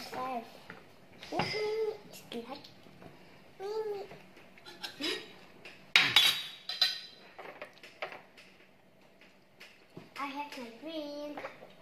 yourself. Like Mimi. I have my dream.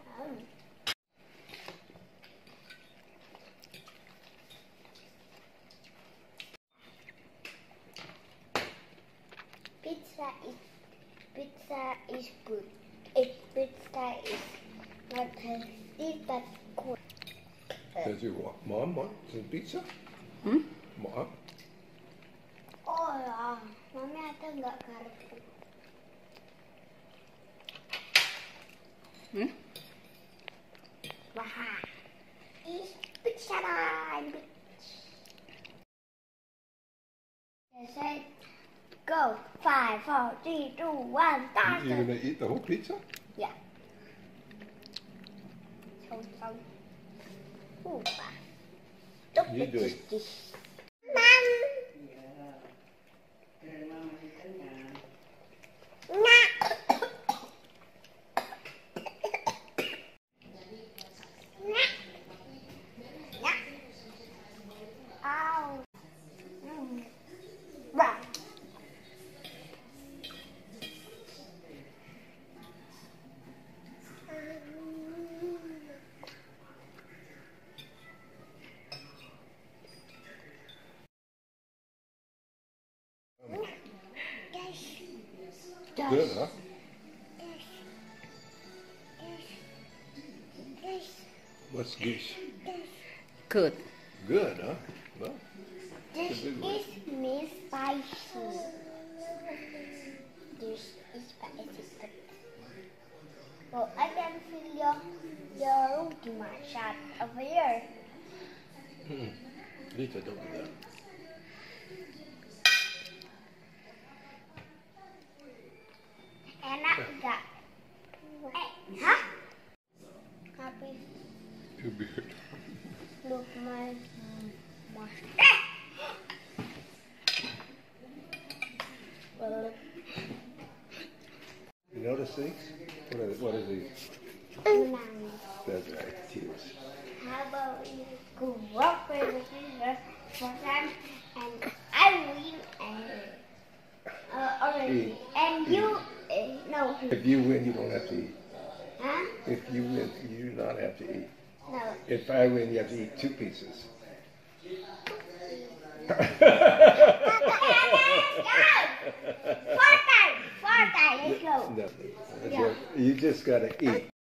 Pizza is good. Pizza is not healthy but good. Does your mom want some pizza? Mom? Oh ya, mami ada nggak garpu? Wah, it's pizza time. Say, go. 5, 4, 3, 2, 1, start. You're gonna eat the whole pizza? Yeah. You do it. Mom. Good, huh? What's dish? Good. Good, huh? Well, This is me spicy. This is spicy. Well, I can feel your ultimate shot over here. Elita, don't do that. Enak enggak? Hah? Happy. Too big. Look my well, You notice these? What are these? That's right, tears. how about you cooperate with your friend and I win already. And you no. If you win, you don't have to eat. Huh? If you win, you do not have to eat. No. If I win, you have to eat 2 pieces. Four times, let's go. Nothing. Yeah. You just gotta eat.